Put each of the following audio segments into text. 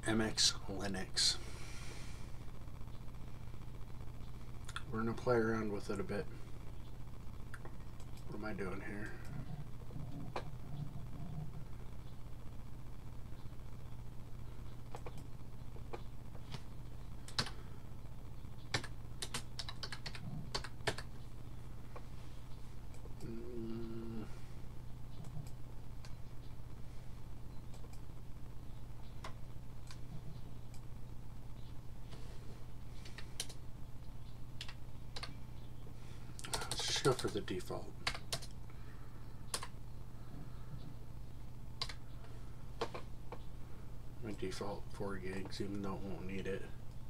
MX Linux. We're going to play around with it a bit. What am I doing here? Let's just go for the default. My default 4 gigs, even though it won't need it.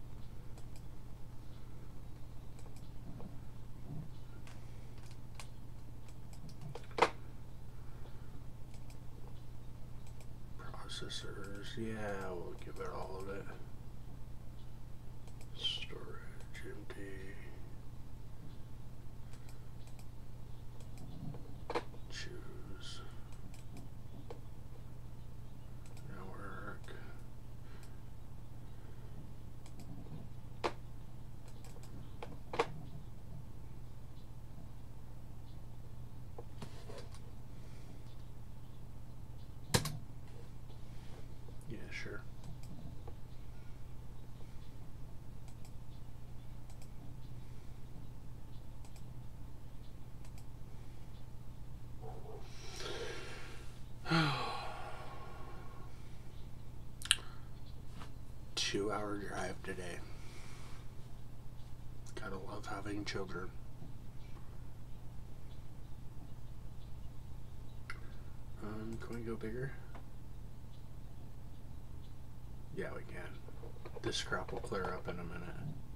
Processors, yeah, we'll give it all of it. Storage, empty. Choose. Network. Yeah, sure. Two-hour drive today. Gotta love having children. Can we go bigger? Yeah, we can. This crap will clear up in a minute.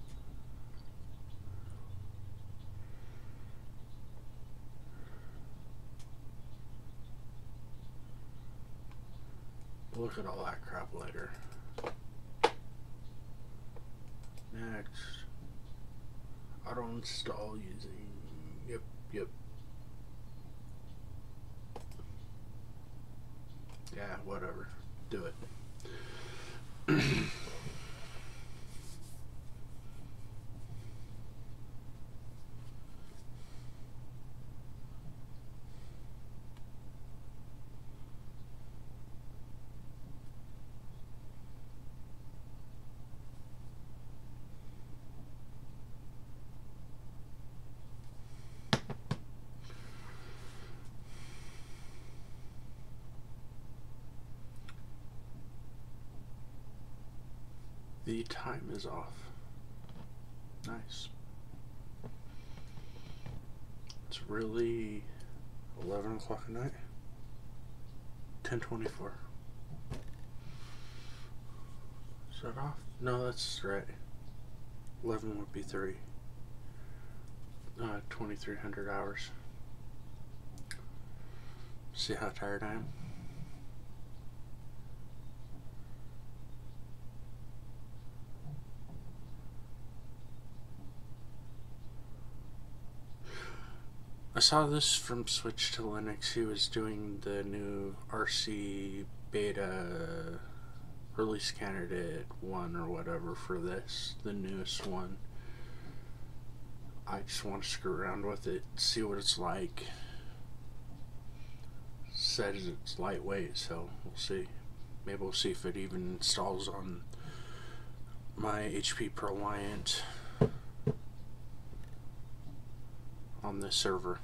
We'll look at all that crap later. Next. Auto install using. Yep. Yeah, whatever. Do it. The time is off. Nice. It's really 11 o'clock at night. 10:24. Is that off? No, that's right. 11 would be 3. 2,300 hours. See how tired I am? I saw this from Switch to Linux. He was doing the new RC beta release candidate 1 or whatever for this, the newest one. I just want to screw around with it, see what it's like. Says it's lightweight, so we'll see. Maybe we'll see if it even installs on my HP ProLiant on this server.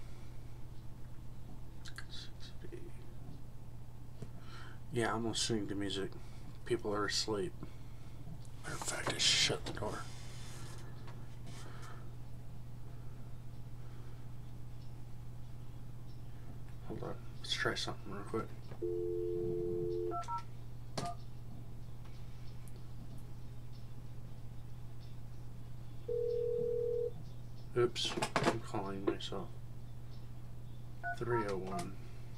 Yeah, I'm listening to music. People are asleep. Matter of fact, I shut the door. Hold on. Let's try something real quick. Oops, I'm calling myself. 301.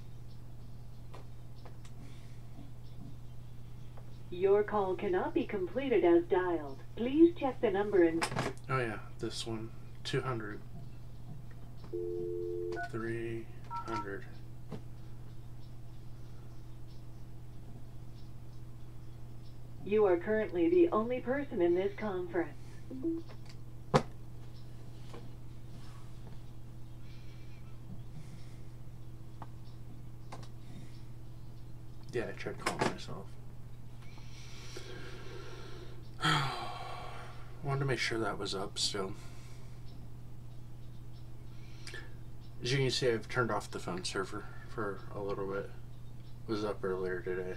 Your call cannot be completed as dialed. Please check the number and... Oh yeah, this one. 200. 300. You are currently the only person in this conference. Yeah, I tried calling myself. Wanted to make sure that was up still. As you can see, I've turned off the phone server for a little bit. It was up earlier today.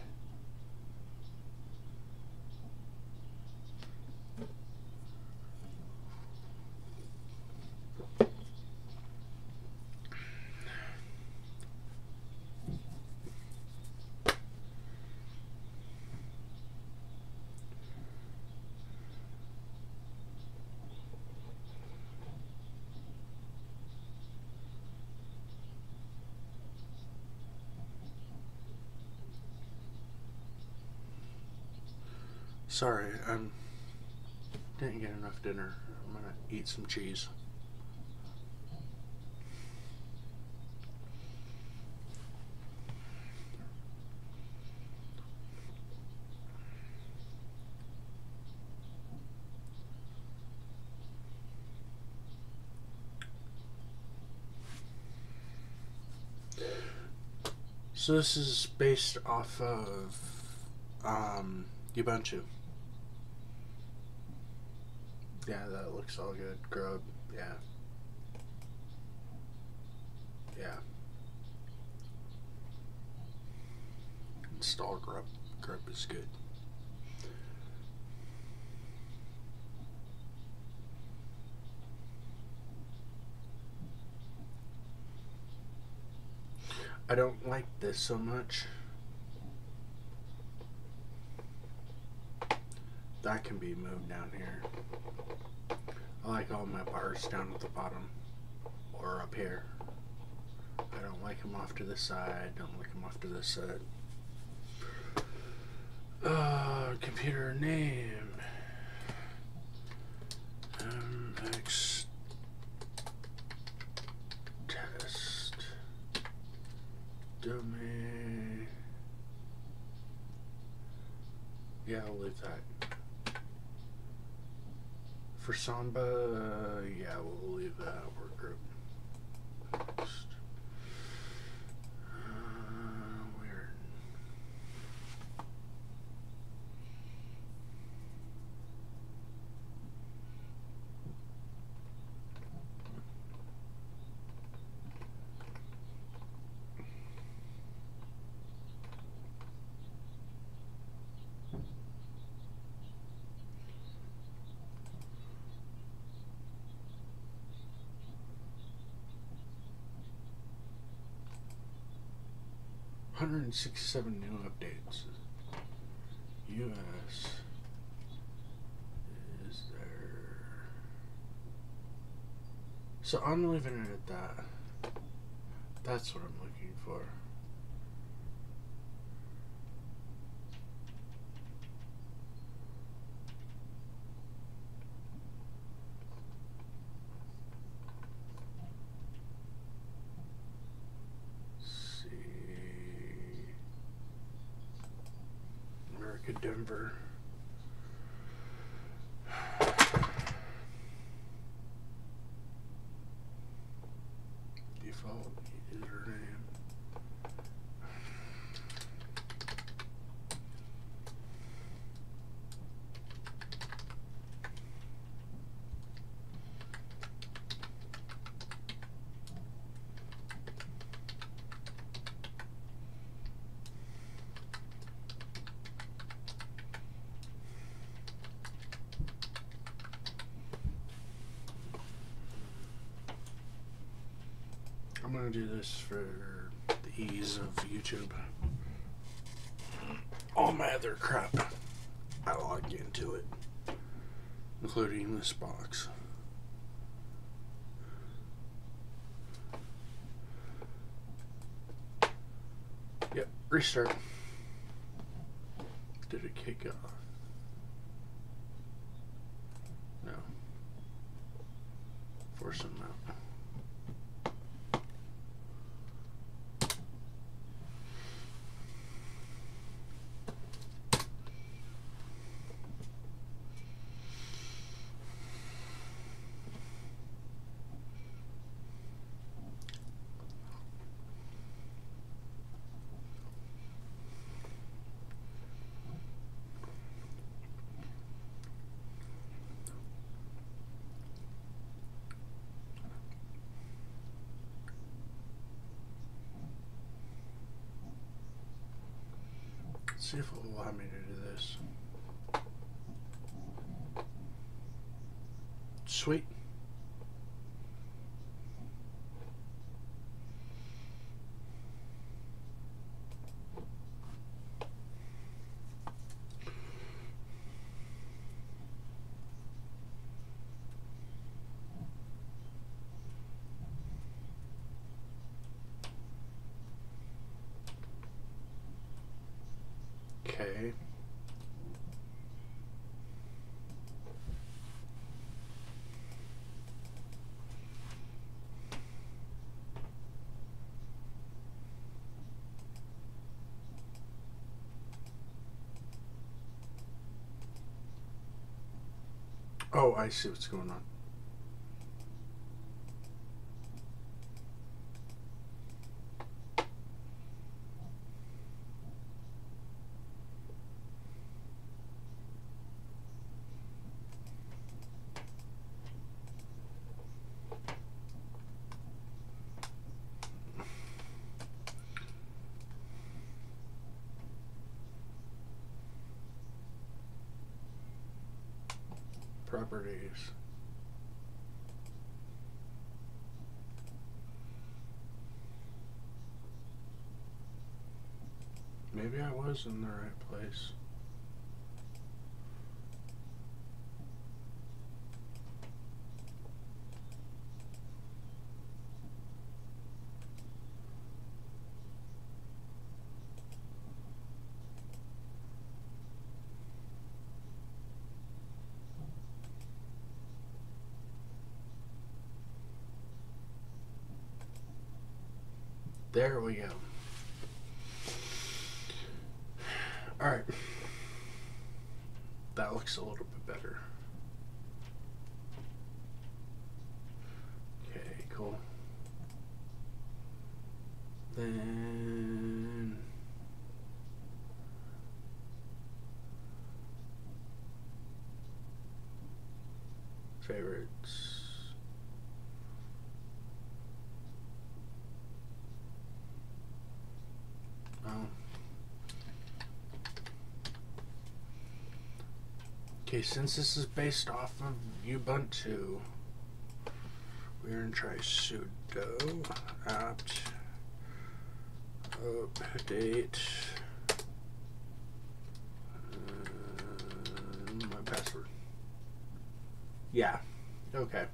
Sorry, didn't get enough dinner. I'm gonna eat some cheese. So this is based off of Ubuntu. Yeah, that looks all good. Grub, yeah. Yeah. Install Grub. Grub is good. I don't like this so much. That can be moved down here. I like all my bars down at the bottom or up here. I don't like them off to the side. Don't like them off to this side. Computer name. MX test. Domain. Yeah, I'll leave that. For Samba, yeah, we'll leave that work group. Next. Weird. $167 new updates. US is there. So I'm leaving it at that. That's what I'm looking for. Denver. Default username. I'm going to do this for the ease of YouTube. All my other crap, I log into it, including this box. Yep, restart. Did it kick off? No. Force them out. see if it will allow me to do this. Sweet. Okay. Oh, I see what's going on. Properties. Maybe I was in the right place. There we go. Alright. That looks a little bit better. Okay, cool. Then favorites. Oh. Okay, since this is based off of Ubuntu, we're going to try sudo apt update my password. Yeah, okay.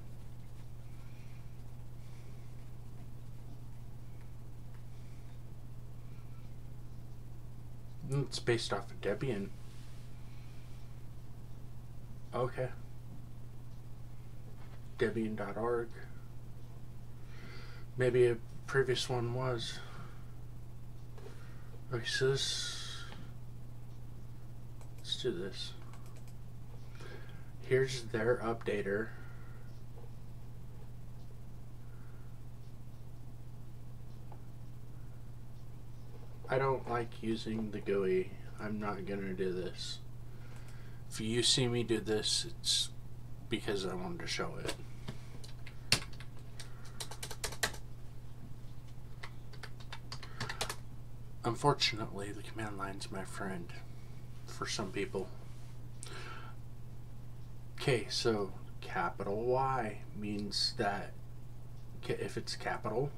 It's based off of Debian. Okay. Debian.org. Maybe a previous one was. Okay, so let's do this. Here's their updater. I don't like using the GUI. I'm not gonna do this. If you see me do this, it's because I wanted to show it. Unfortunately, the command line's my friend for some people. Okay, so capital Y means that if it's capital,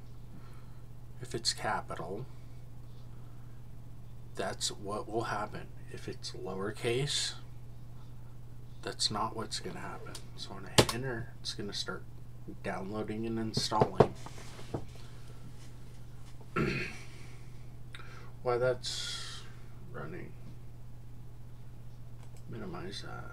that's what will happen. If it's lowercase, that's not what's going to happen. So when I hit enter, it's going to start downloading and installing. While that's running, minimize that.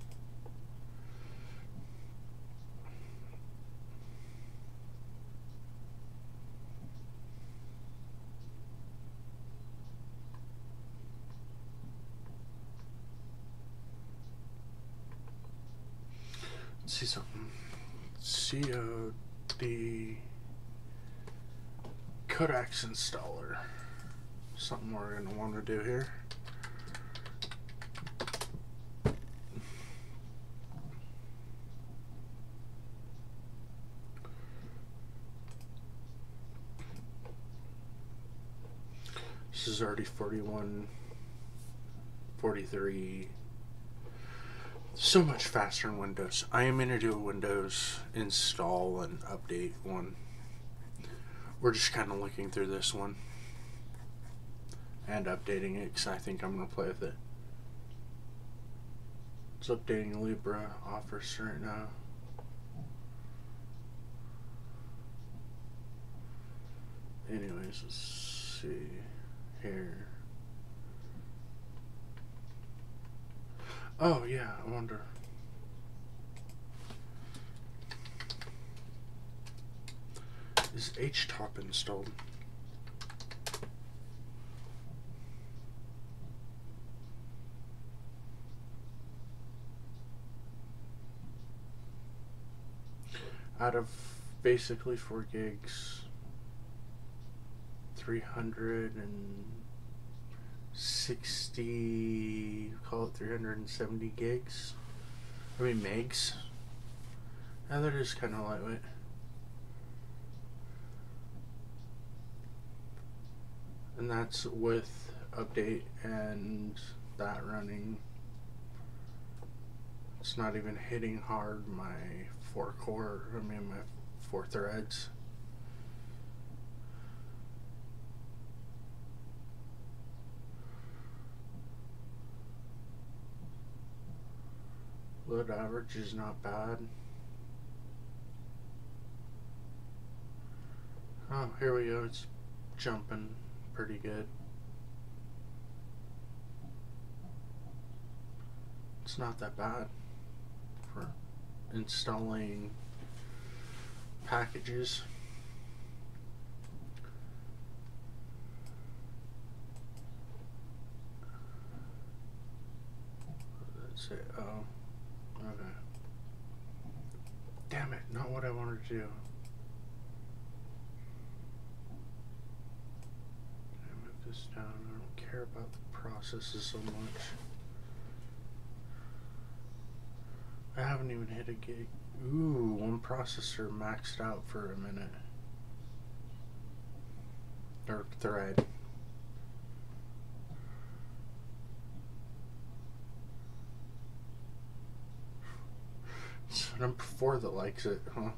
Let's see something. COD Codex installer. Something we're going to want to do here. This is already 41 43. So much faster in Windows. I am going to do a Windows install and update one. We're just kind of looking through this one and updating it because I think I'm going to play with it. It's updating LibreOffice right now. Anyways, let's see here. Oh yeah, I wonder. Is HTOP installed? Out of basically 4 gigs, 360, call it 370 gigs. I mean megs. Now that is kind of lightweight. And that's with update and that running. It's not even hitting hard my 4 threads. Load average is not bad. Oh, here we go. It's jumping pretty good. It's not that bad for installing packages. Let's see. Oh, okay. Damn it, not what I wanted to do. I move this down. I don't care about the processes so much. I haven't even hit a gig. Ooh, one processor maxed out for a minute. Or thread. It's number 4 that likes it, huh?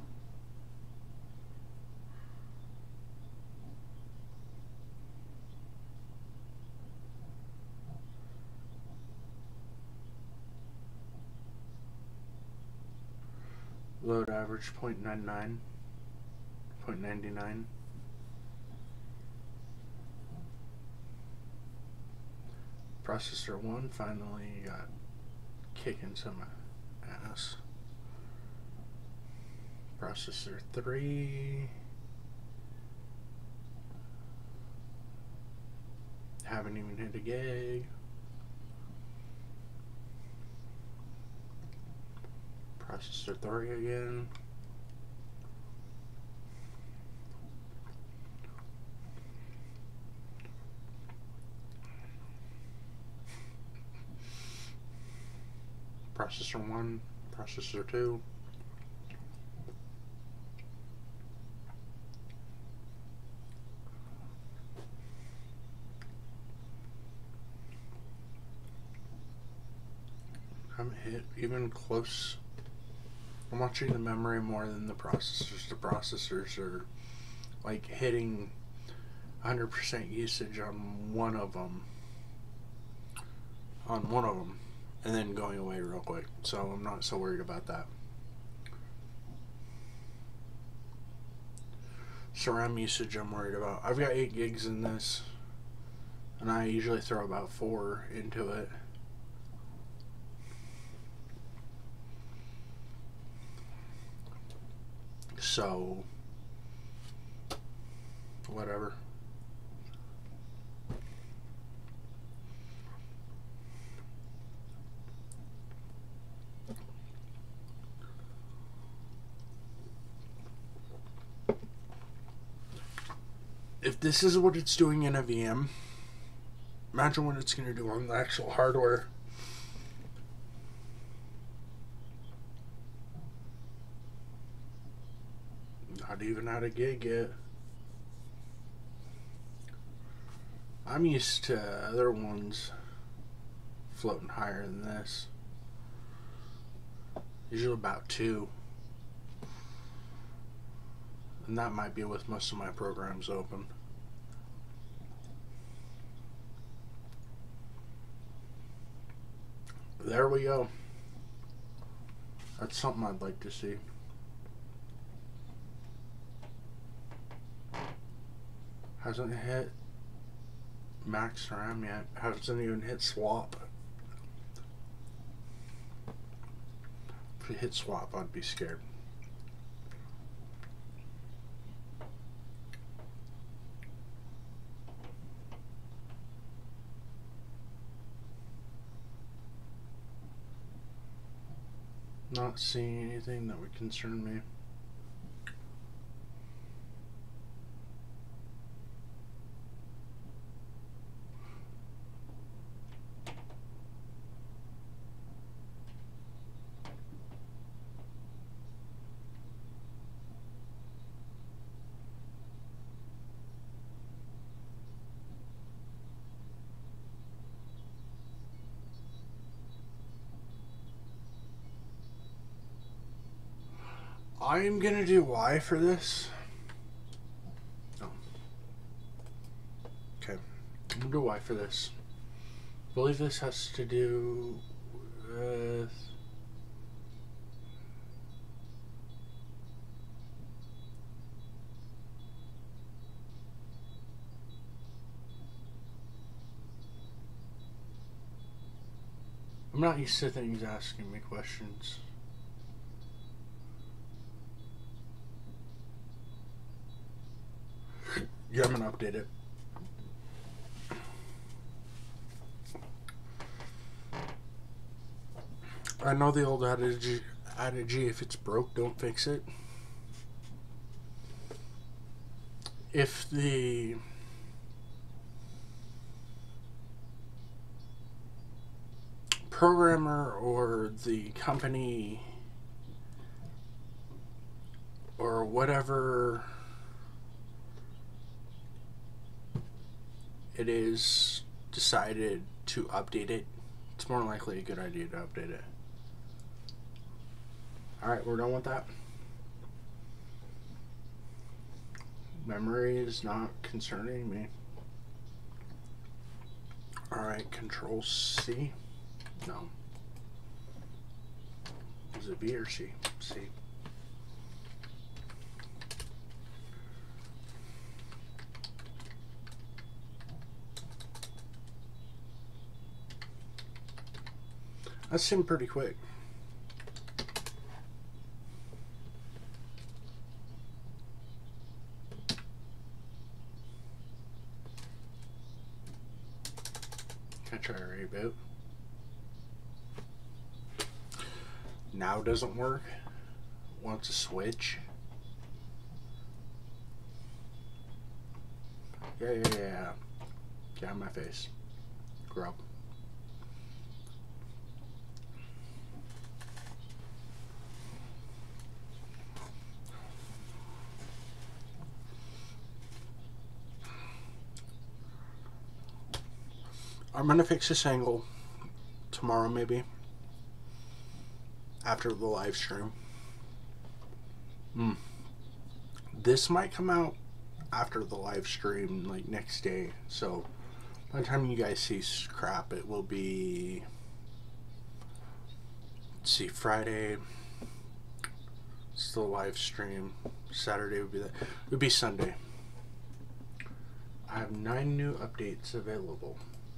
Load average 0.99, 0.99. Processor 1 finally got kicking some ass. Processor 3 haven't even hit a gig. Processor 3 again. Processor 1, processor 2. Haven't hit even close. I'm watching the memory more than the processors. The processors are like hitting 100% usage on one of them. And then going away real quick. So I'm not so worried about that. RAM usage I'm worried about. I've got 8 gigs in this. And I usually throw about 4 into it. So, whatever. If this is what it's doing in a VM, imagine what it's going to do on the actual hardware. Not even at a gig yet. I'm used to other ones floating higher than this. Usually about 2. And that might be with most of my programs open. There we go. That's something I'd like to see. Hasn't hit max RAM yet. Hasn't even hit swap. If it hit swap, I'd be scared. Not seeing anything that would concern me. I am gonna do Y for this. Oh. Okay. I'm gonna do Y for this. I believe this has to do with I'm not used to things asking me questions. Yeah, I'm gonna update it. I know the old adage, if it's broke, don't fix it. If the programmer or the company or whatever it is decided to update it, it's more likely a good idea to update it. Alright, we're done with that. Memory is not concerning me. Alright, Control C. No. Is it B or C? C. That seemed pretty quick. Can I try a reboot? Now doesn't work. Wants a switch. Yeah. Get out of my face. Grow up. I'm gonna fix this angle tomorrow, maybe after the live stream. This might come out after the live stream, like next day. So by the time you guys see crap, it will be, let's see, Friday. It's the live stream. Saturday would be that. It would be Sunday. I have 9 new updates available.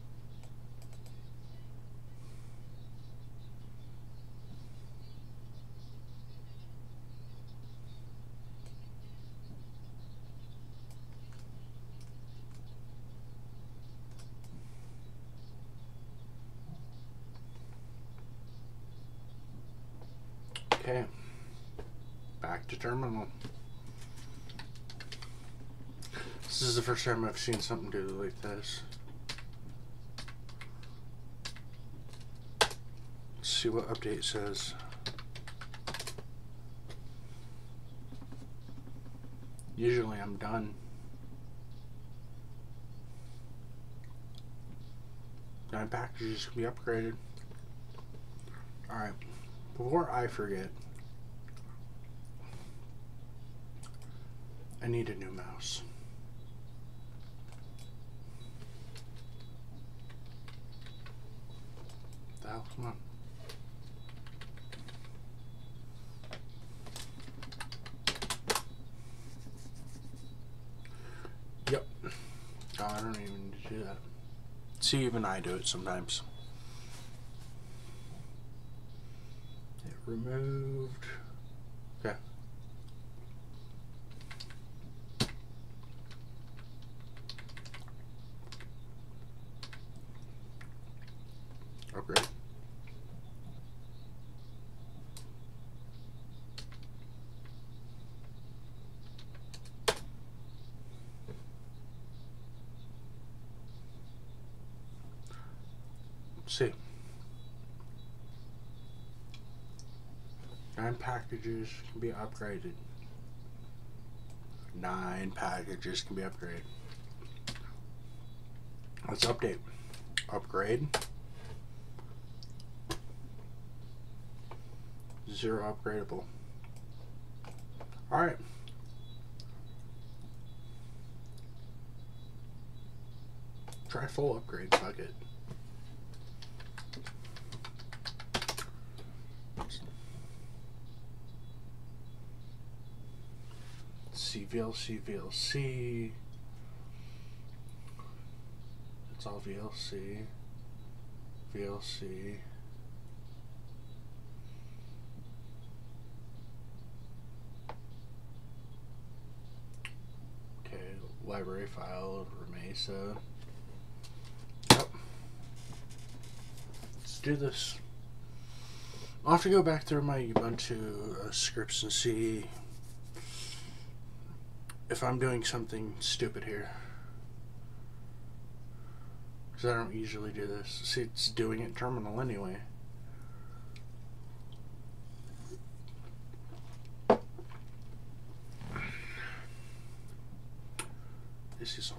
Okay, back to terminal. This is the first time I've seen something do like this. Let's see what update says. Usually I'm done. 9 packages can be upgraded. Alright, before I forget, I need a new mouse. The hell, come on. Yep. Oh, I don't even need to do that. See, even I do it sometimes. It removed. Okay. Upgrade. See. 9 packages can be upgraded. 9 packages can be upgraded. Let's update. Upgrade. 0 upgradable. Alright. Try full upgrade, fuck it. VLC, VLC. It's all VLC. VLC. Okay, library file, Remesa. Yep. Let's do this. I'll have to go back through my Ubuntu scripts and see if I'm doing something stupid here. Because I don't usually do this. See, it's doing it in terminal anyway. This is something.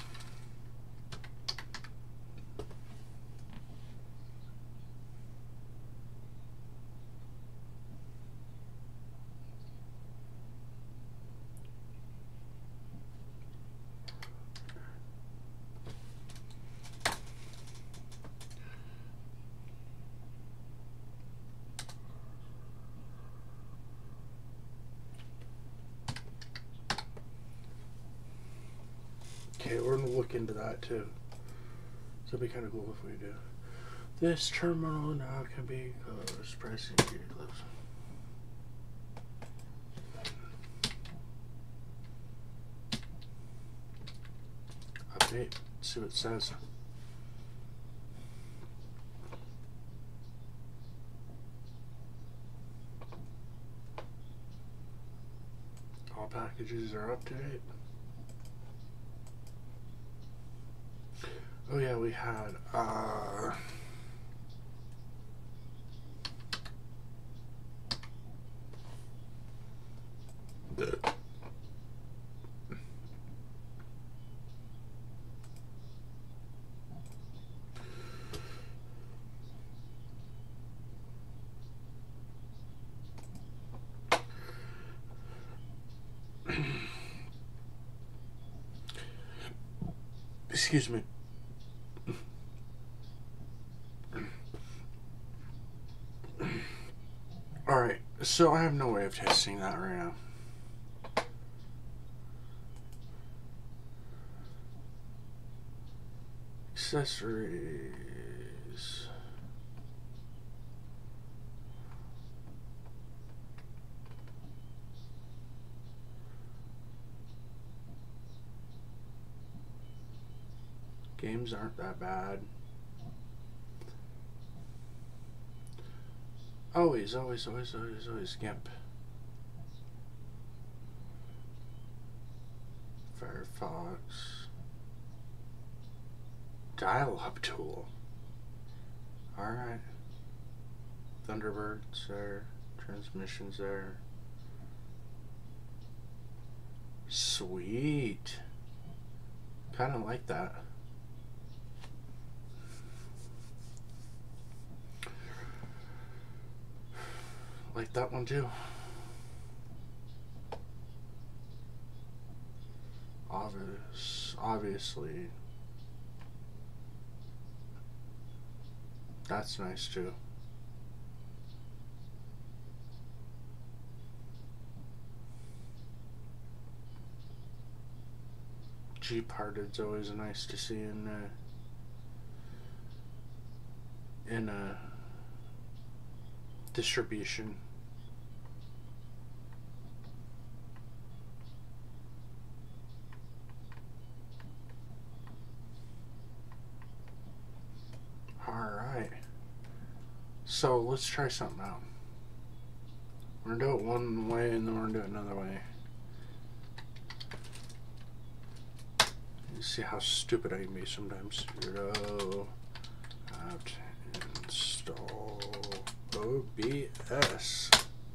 Okay, we're going to look into that too. So it'd be kind of cool if we do. This terminal now can be closed. Pressing here, close. Update. See what it says. All packages are up to date. Oh yeah, we had excuse me. Alright, so I have no way of testing that right now. Accessories. Games aren't that bad. Always GIMP. Firefox. Dial-up tool. Alright. Thunderbird's there. Transmissions there. Sweet. Kinda like that. like that one too. Obviously. That's nice too. G-Parted's always nice to see in a distribution. Alright. So let's try something out. We're gonna do it one way and then we're gonna do it another way. You see how stupid I can be sometimes. Go out, install OBS.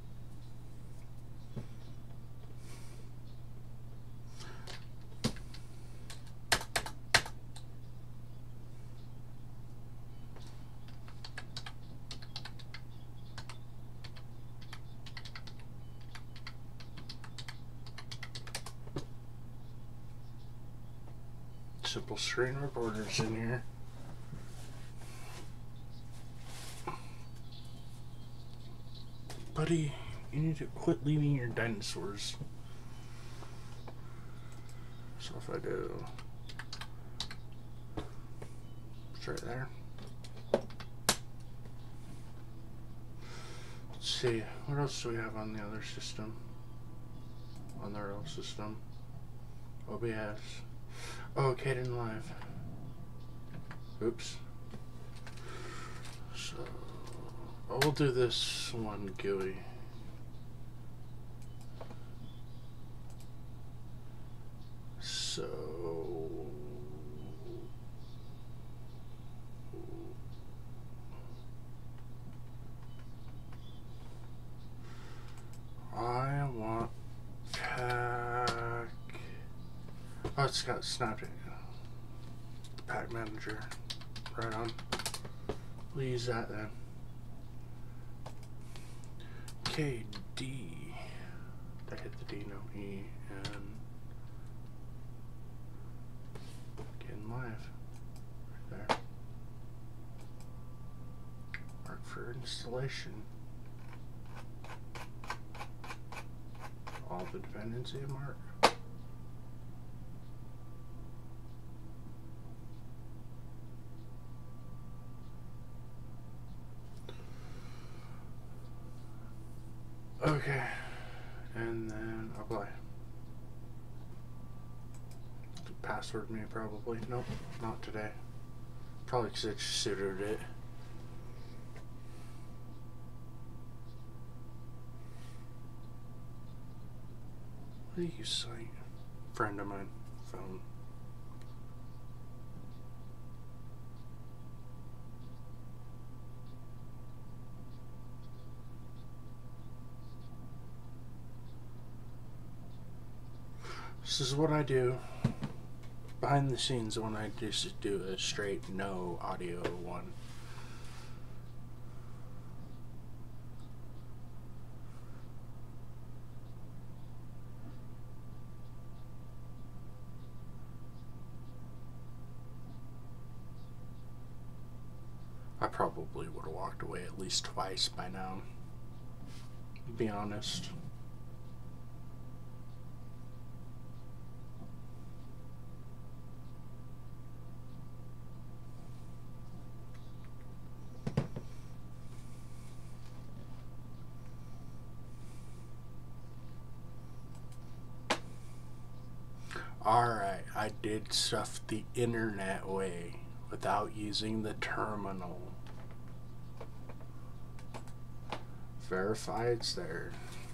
Simple screen recorders in here. Buddy, you need to quit leaving your dinosaurs. So if I do, it's right there. Let's see, what else do we have on the other system? On the real system. OBS. Oh, Kden Live. Oops. So, I'll do this one GUI. So, I want pack. Oh, it's got Snapchat. The pack manager. Right on. We'll use that then. KD. I hit the D, no E. And Kden Live. Right there. Mark for installation. All the dependency mark. Okay, and then apply. Password me probably. Nope, not today. Probably because I just suited it. What do you say? Friend of mine. Phone. This is what I do behind the scenes when I just do a straight no audio one. I probably would have walked away at least twice by now, to be honest. Alright, I did stuff the internet way without using the terminal. Verify it's there.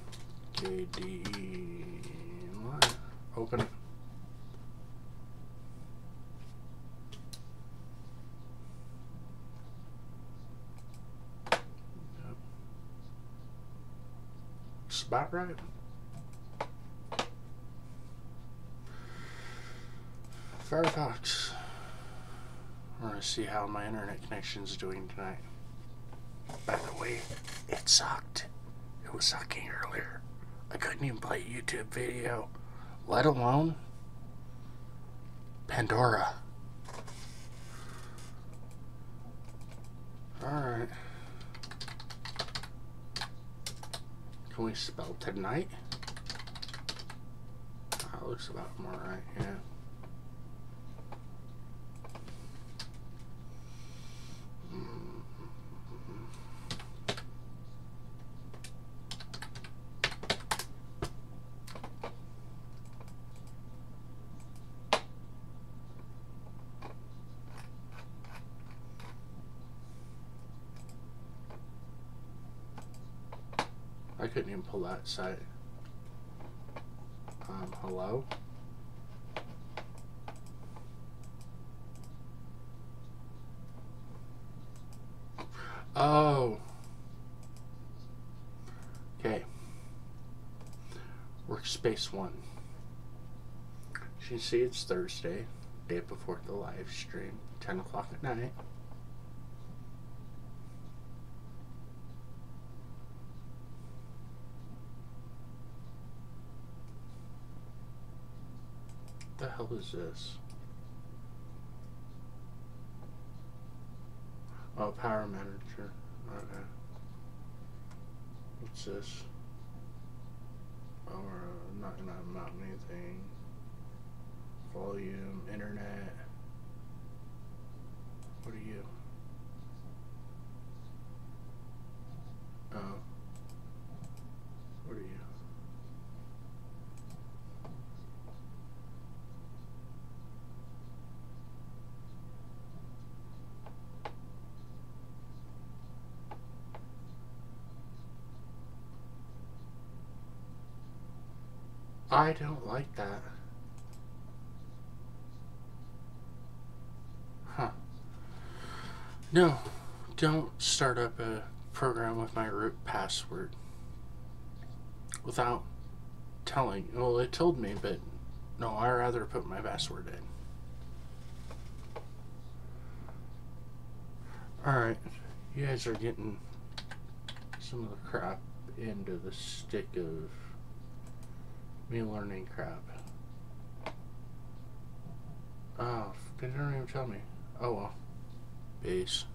KD Live. Open it. Yep. It's about right. Firefox. I want to see how my internet connection is doing tonight. By the way, it sucked. It was sucking earlier. I couldn't even play a YouTube video, let alone Pandora. Alright. Can we spell tonight? That looks about more right, yeah. I couldn't even pull that site. Hello? Oh. Okay. Workspace 1. As you can see, it's Thursday, day before the live stream, 10 o'clock at night. What the hell is this? Oh, Power Manager. Okay. What's this? Oh, not anything. Volume, internet. What are you? Oh. What are you? I don't like that. Huh. No, don't start up a program with my root password without telling. Well, it told me, but no, I'd rather put my password in. Alright, you guys are getting some of the crap into the stick of me learning crap. Oh, they didn't even tell me. Oh well. Peace.